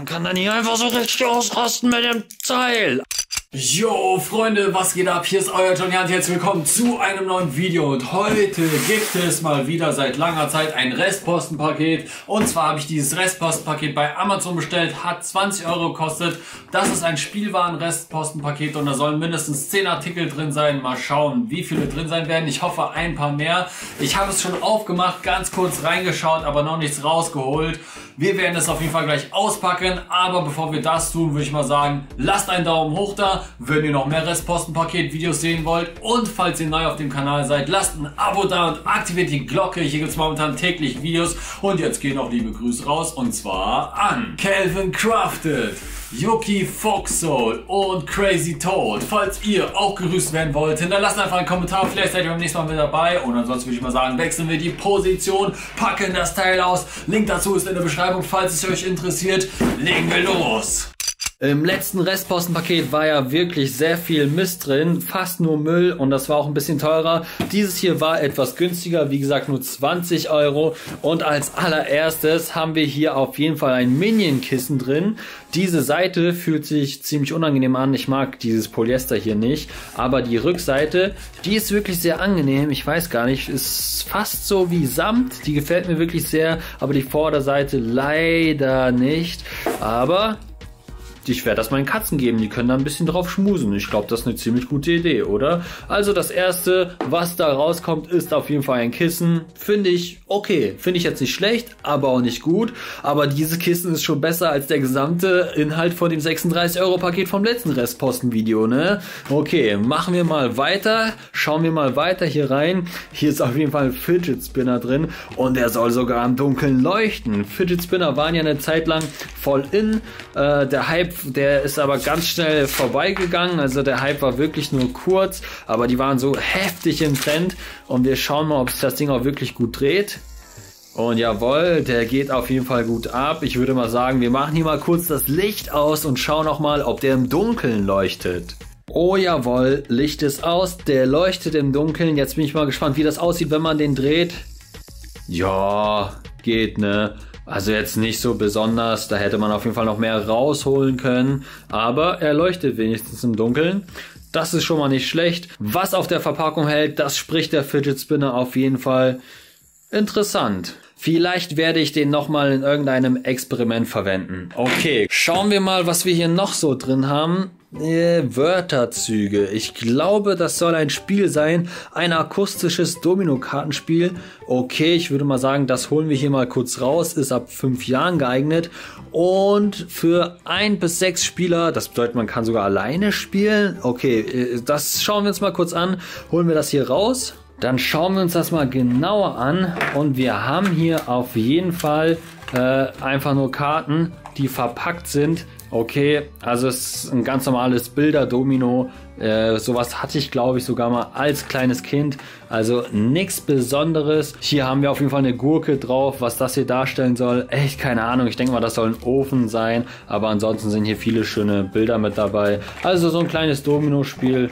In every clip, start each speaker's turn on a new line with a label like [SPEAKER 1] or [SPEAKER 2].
[SPEAKER 1] Man kann dann hier einfach so richtig ausrasten mit dem Teil.
[SPEAKER 2] Jo, Freunde, was geht ab? Hier ist euer Johnny und herzlich willkommen zu einem neuen Video. Und heute gibt es mal wieder seit langer Zeit ein Restpostenpaket. Und zwar habe ich dieses Restpostenpaket bei Amazon bestellt, hat 20 € gekostet. Das ist ein Spielwaren-Restpostenpaket und da sollen mindestens 10 Artikel drin sein. Mal schauen, wie viele drin sein werden. Ich hoffe, ein paar mehr. Ich habe es schon aufgemacht, ganz kurz reingeschaut, aber noch nichts rausgeholt. Wir werden es auf jeden Fall gleich auspacken. Aber bevor wir das tun, würde ich mal sagen, lasst einen Daumen hoch da, wenn ihr noch mehr Restpostenpaket-Videos sehen wollt. Und falls ihr neu auf dem Kanal seid, lasst ein Abo da und aktiviert die Glocke. Hier gibt es momentan täglich Videos. Und jetzt gehen noch liebe Grüße raus. Und zwar an Calvin Crafted, Yuki Foxsoul und Crazy Toad. Falls ihr auch gegrüßt werden wollt, hinterlasst einfach einen Kommentar. Vielleicht seid ihr beim nächsten Mal mit dabei. Und ansonsten würde ich mal sagen, wechseln wir die Position, packen das Teil aus. Link dazu ist in der Beschreibung, falls es euch interessiert. Legen wir los.
[SPEAKER 1] Im letzten Restpostenpaket war ja wirklich sehr viel Mist drin, fast nur Müll und das war auch ein bisschen teurer. Dieses hier war etwas günstiger, wie gesagt nur 20 €. Und als allererstes haben wir hier auf jeden Fall ein Minion-Kissen drin. Diese Seite fühlt sich ziemlich unangenehm an, ich mag dieses Polyester hier nicht. Aber die Rückseite, die ist wirklich sehr angenehm, ich weiß gar nicht, ist fast so wie Samt. Die gefällt mir wirklich sehr, aber die Vorderseite leider nicht. Aber ich werde das meinen Katzen geben, die können da ein bisschen drauf schmusen. Ich glaube, das ist eine ziemlich gute Idee, oder? Also das erste, was da rauskommt, ist auf jeden Fall ein Kissen. Finde ich okay. Finde ich jetzt nicht schlecht, aber auch nicht gut. Aber dieses Kissen ist schon besser als der gesamte Inhalt von dem 36-€ Paket vom letzten Restposten-Video, ne? Okay, machen wir mal weiter. Schauen wir mal weiter hier rein. Hier ist auf jeden Fall ein Fidget Spinner drin und der soll sogar im Dunkeln leuchten. Fidget Spinner waren ja eine Zeit lang voll in. Der Hype, der ist aber ganz schnell vorbeigegangen, also der Hype war wirklich nur kurz, aber die waren so heftig im Trend und wir schauen mal, ob sich das Ding auch wirklich gut dreht. Und jawohl, der geht auf jeden Fall gut ab. Ich würde mal sagen, wir machen hier mal kurz das Licht aus und schauen auch mal, ob der im Dunkeln leuchtet. Oh jawohl, Licht ist aus, der leuchtet im Dunkeln. Jetzt bin ich mal gespannt, wie das aussieht, wenn man den dreht. Ja, geht, ne? Also jetzt nicht so besonders, da hätte man auf jeden Fall noch mehr rausholen können, aber er leuchtet wenigstens im Dunkeln. Das ist schon mal nicht schlecht. Was auf der Verpackung hält, das spricht der Fidget Spinner auf jeden Fall. Interessant. Vielleicht werde ich den nochmal in irgendeinem Experiment verwenden. Okay, schauen wir mal, was wir hier noch so drin haben. Wörterzüge. Ich glaube, das soll ein Spiel sein. Ein akustisches Domino-Kartenspiel. Okay, ich würde mal sagen, das holen wir hier mal kurz raus. Ist ab 5 Jahren geeignet. Und für 1 bis 6 Spieler, das bedeutet, man kann sogar alleine spielen. Okay, das schauen wir uns mal kurz an. Holen wir das hier raus. Dann schauen wir uns das mal genauer an. Und wir haben hier auf jeden Fall einfach nur Karten, die verpackt sind. Okay, also es ist ein ganz normales Bilder-Domino. Sowas hatte ich, glaube ich, sogar mal als kleines Kind. Also nichts Besonderes. Hier haben wir auf jeden Fall eine Gurke drauf. Was das hier darstellen soll, echt keine Ahnung. Ich denke mal, das soll ein Ofen sein. Aber ansonsten sind hier viele schöne Bilder mit dabei. Also so ein kleines Domino-Spiel.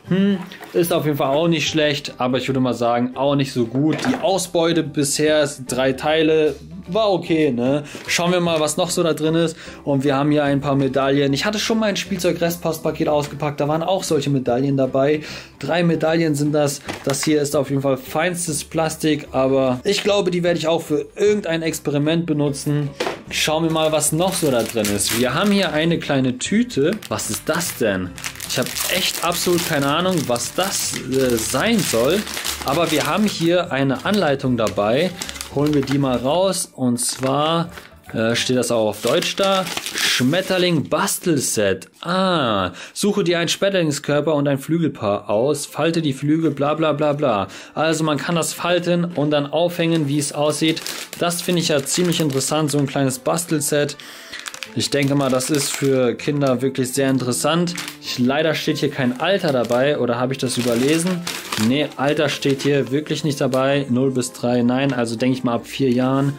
[SPEAKER 1] Ist auf jeden Fall auch nicht schlecht. Aber ich würde mal sagen, auch nicht so gut. Die Ausbeute bisher ist 3 Teile. War okay, ne? Schauen wir mal, was noch so da drin ist. Und wir haben hier ein paar Medaillen. Ich hatte schon mal ein Spielzeug-Restpostpaket ausgepackt. Da waren auch solche Medaillen dabei. 3 Medaillen sind das. Das hier ist auf jeden Fall feinstes Plastik. Aber ich glaube, die werde ich auch für irgendein Experiment benutzen. Schauen wir mal, was noch so da drin ist. Wir haben hier eine kleine Tüte. Was ist das denn? Ich habe echt absolut keine Ahnung, was das sein soll. Aber wir haben hier eine Anleitung dabei. Holen wir die mal raus. Und zwar steht das auch auf Deutsch da. Schmetterling Bastelset. Suche dir einen Schmetterlingskörper und ein Flügelpaar aus. Falte die Flügel, bla bla bla bla. Also man kann das falten und dann aufhängen, wie es aussieht. Das finde ich ja ziemlich interessant, so ein kleines Bastelset. Ich denke mal, das ist für Kinder wirklich sehr interessant. Leider steht hier kein Alter dabei, oder habe ich das überlesen? Nee, Alter steht hier wirklich nicht dabei. 0 bis 3, nein, also denke ich mal ab 4 Jahren.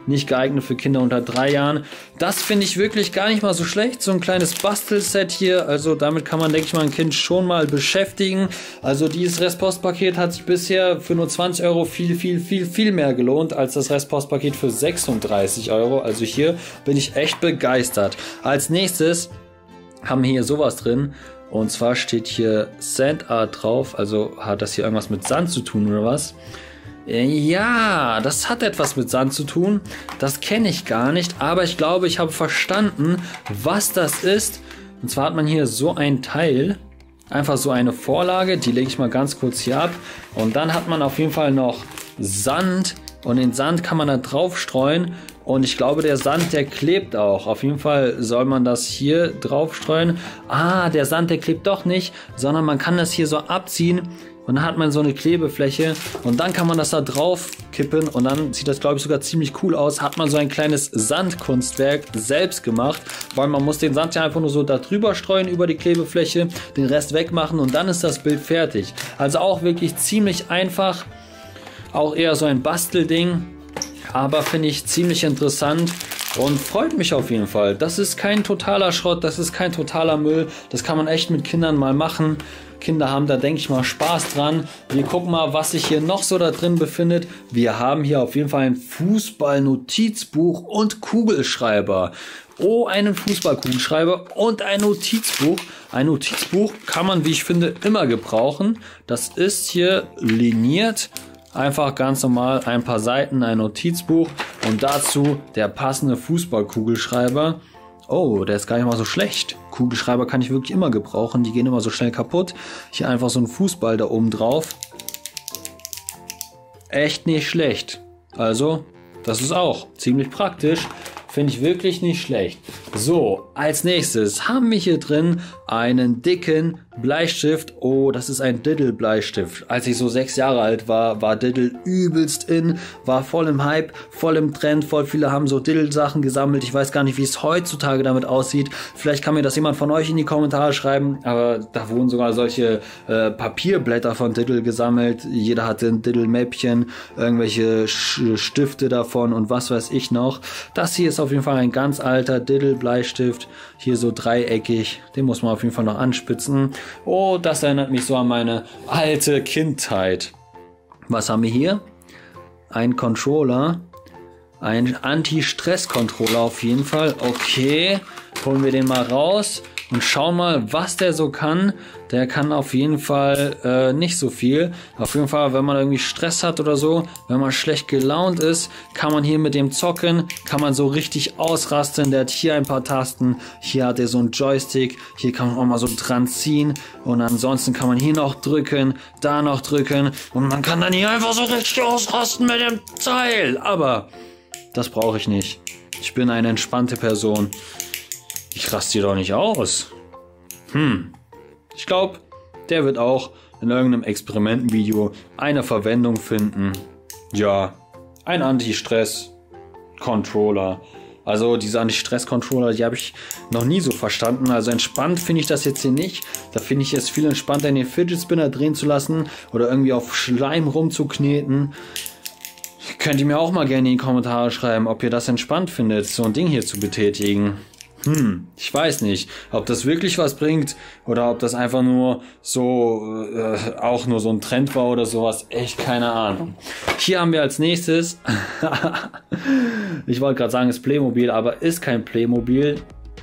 [SPEAKER 1] nicht geeignet für Kinder unter 3 Jahren. Das finde ich wirklich gar nicht mal so schlecht, so ein kleines Bastelset hier, also damit kann man, denke ich mal, ein Kind schon mal beschäftigen. Also dieses Restpostpaket hat sich bisher für nur 20 Euro viel mehr gelohnt als das Restpostpaket für 36 Euro. Also hier bin ich echt begeistert. Als nächstes haben wir hier sowas drin. Und zwar steht hier Sand Art drauf. Also hat das hier irgendwas mit Sand zu tun oder was? Ja, das hat etwas mit Sand zu tun. Das kenne ich gar nicht. Aber ich glaube, ich habe verstanden, was das ist. Und zwar hat man hier so ein Teil. Einfach so eine Vorlage. Die lege ich mal ganz kurz hier ab. Und dann hat man auf jeden Fall noch Sand. Und den Sand kann man da drauf streuen. Und ich glaube, der Sand, der klebt auch. Auf jeden Fall soll man das hier drauf streuen. Ah, der Sand, der klebt doch nicht, sondern man kann das hier so abziehen. Und dann hat man so eine Klebefläche. Und dann kann man das da drauf kippen. Und dann sieht das, glaube ich, sogar ziemlich cool aus. Hat man so ein kleines Sandkunstwerk selbst gemacht. Weil man muss den Sand ja einfach nur so da drüber streuen über die Klebefläche. Den Rest wegmachen und dann ist das Bild fertig. Also auch wirklich ziemlich einfach. Auch eher so ein Bastelding. Aber finde ich ziemlich interessant und freut mich auf jeden Fall. Das ist kein totaler Schrott, das ist kein totaler Müll. Das kann man echt mit Kindern mal machen. Kinder haben da, denke ich mal, Spaß dran. Wir gucken mal, was sich hier noch so da drin befindet. Wir haben hier auf jeden Fall ein Fußball-Notizbuch und Kugelschreiber. Oh, einen Fußball-Kugelschreiber und ein Notizbuch. Ein Notizbuch kann man, wie ich finde, immer gebrauchen. Das ist hier liniert. Einfach ganz normal ein paar Seiten, ein Notizbuch und dazu der passende Fußballkugelschreiber. Oh, der ist gar nicht mal so schlecht. Kugelschreiber kann ich wirklich immer gebrauchen, die gehen immer so schnell kaputt. Hier einfach so ein Fußball da oben drauf. Echt nicht schlecht. Also, das ist auch ziemlich praktisch. Finde ich wirklich nicht schlecht. So, als nächstes haben wir hier drin einen dicken Bleistift. Oh, das ist ein Diddle-Bleistift. Als ich so 6 Jahre alt war, war Diddle übelst in, war voll im Hype, voll im Trend. Voll viele haben so Diddle-Sachen gesammelt. Ich weiß gar nicht, wie es heutzutage damit aussieht. Vielleicht kann mir das jemand von euch in die Kommentare schreiben. Aber da wurden sogar solche Papierblätter von Diddle gesammelt. Jeder hatte ein Diddle-Mäppchen, irgendwelche Stifte davon und was weiß ich noch. Das hier ist auf jeden Fall ein ganz alter Diddle-Bleistift. Hier so dreieckig. Den muss man auf jeden Fall noch anspitzen. Oh, das erinnert mich so an meine alte Kindheit. Was haben wir hier? Ein Controller. Ein Anti-Stress-Controller auf jeden Fall. Okay, holen wir den mal raus und schauen mal, was der so kann. Der kann auf jeden Fall nicht so viel. Auf jeden Fall, wenn man irgendwie Stress hat oder so, wenn man schlecht gelaunt ist, kann man hier mit dem zocken, kann man so richtig ausrasten. Der hat hier ein paar Tasten, hier hat er so einen Joystick, hier kann man auch mal so dran ziehen und ansonsten kann man hier noch drücken, da noch drücken und man kann dann hier einfach so richtig ausrasten mit dem Teil. Aber das brauche ich nicht. Ich bin eine entspannte Person. Ich raste hier doch nicht aus. Ich glaube, der wird auch in irgendeinem Experimentenvideo eine Verwendung finden. Ja, ein Anti-Stress-Controller. Also diese Anti-Stress-Controller, die habe ich noch nie so verstanden. Also entspannt finde ich das jetzt hier nicht. Da finde ich es viel entspannter, in den Fidget Spinner drehen zu lassen oder irgendwie auf Schleim rumzukneten. Könnt ihr mir auch mal gerne in die Kommentare schreiben, ob ihr das entspannt findet, so ein Ding hier zu betätigen. Ich weiß nicht, ob das wirklich was bringt oder ob das einfach nur so, auch nur so ein Trend war oder sowas. Echt keine Ahnung. Hier haben wir als nächstes, ich wollte gerade sagen, ist Playmobil, aber ist kein Playmobil.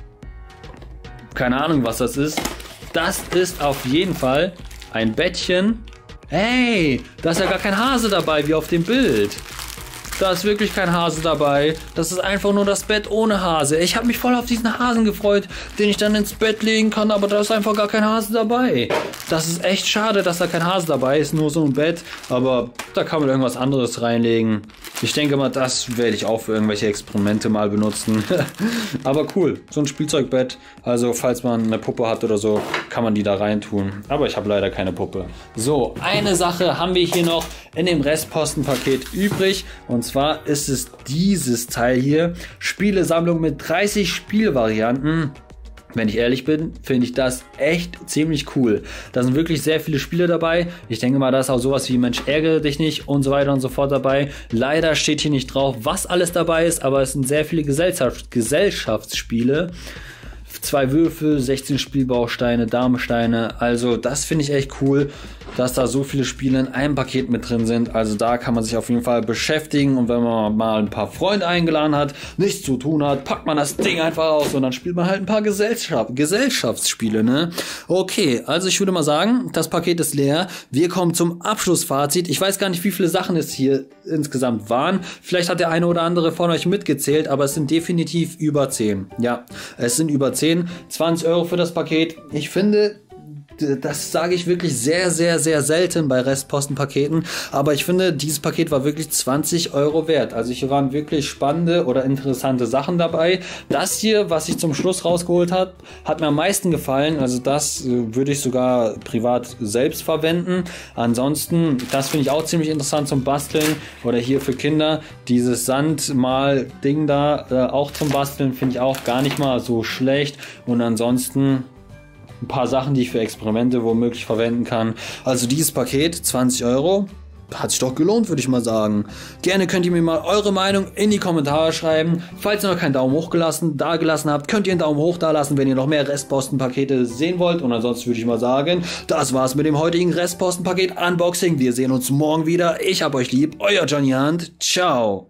[SPEAKER 1] Keine Ahnung, was das ist. Das ist auf jeden Fall ein Bettchen. Hey, da ist ja gar kein Hase dabei, wie auf dem Bild. Da ist wirklich kein Hase dabei. Das ist einfach nur das Bett ohne Hase. Ich habe mich voll auf diesen Hasen gefreut, den ich dann ins Bett legen kann, aber da ist einfach gar kein Hase dabei. Das ist echt schade, dass da kein Hase dabei ist, nur so ein Bett. Aber da kann man irgendwas anderes reinlegen. Ich denke mal, das werde ich auch für irgendwelche Experimente mal benutzen. Aber cool, so ein Spielzeugbett. Also falls man eine Puppe hat oder so, kann man die da rein tun. Aber ich habe leider keine Puppe. So, eine Sache haben wir hier noch in dem Restpostenpaket übrig. Und zwar ist es dieses Teil hier. Spielesammlung mit 30 Spielvarianten. Wenn ich ehrlich bin, finde ich das echt ziemlich cool. Da sind wirklich sehr viele Spiele dabei. Ich denke mal, da ist auch sowas wie Mensch, ärgere dich nicht und so weiter und so fort dabei. Leider steht hier nicht drauf, was alles dabei ist, aber es sind sehr viele Gesellschaftsspiele. 2 Würfel, 16 Spielbausteine, Damensteine. Also das finde ich echt cool, dass da so viele Spiele in einem Paket mit drin sind. Also da kann man sich auf jeden Fall beschäftigen. Und wenn man mal ein paar Freunde eingeladen hat, nichts zu tun hat, packt man das Ding einfach aus und dann spielt man halt ein paar Gesellschaftsspiele, ne? Okay, also ich würde mal sagen, das Paket ist leer. Wir kommen zum Abschlussfazit. Ich weiß gar nicht, wie viele Sachen es hier insgesamt waren. Vielleicht hat der eine oder andere von euch mitgezählt, aber es sind definitiv über 10. Ja, es sind über 10. 20 Euro für das Paket. Ich finde, das sage ich wirklich sehr, sehr, sehr selten bei Restpostenpaketen, aber ich finde, dieses Paket war wirklich 20 Euro wert. Also hier waren wirklich spannende oder interessante Sachen dabei. Das hier, was ich zum Schluss rausgeholt habe, hat mir am meisten gefallen. Also das würde ich sogar privat selbst verwenden. Ansonsten, das finde ich auch ziemlich interessant zum Basteln oder hier für Kinder. Dieses Sandmal-Ding da, auch zum Basteln, finde ich auch gar nicht mal so schlecht. Und ansonsten ein paar Sachen, die ich für Experimente womöglich verwenden kann. Also dieses Paket, 20 Euro, hat sich doch gelohnt, würde ich mal sagen. Gerne könnt ihr mir mal eure Meinung in die Kommentare schreiben. Falls ihr noch keinen Daumen hoch da gelassen habt, könnt ihr einen Daumen hoch da lassen, wenn ihr noch mehr Restpostenpakete sehen wollt. Und ansonsten würde ich mal sagen, das war's mit dem heutigen Restpostenpaket-Unboxing. Wir sehen uns morgen wieder. Ich hab euch lieb. Euer Johnny Hunt. Ciao.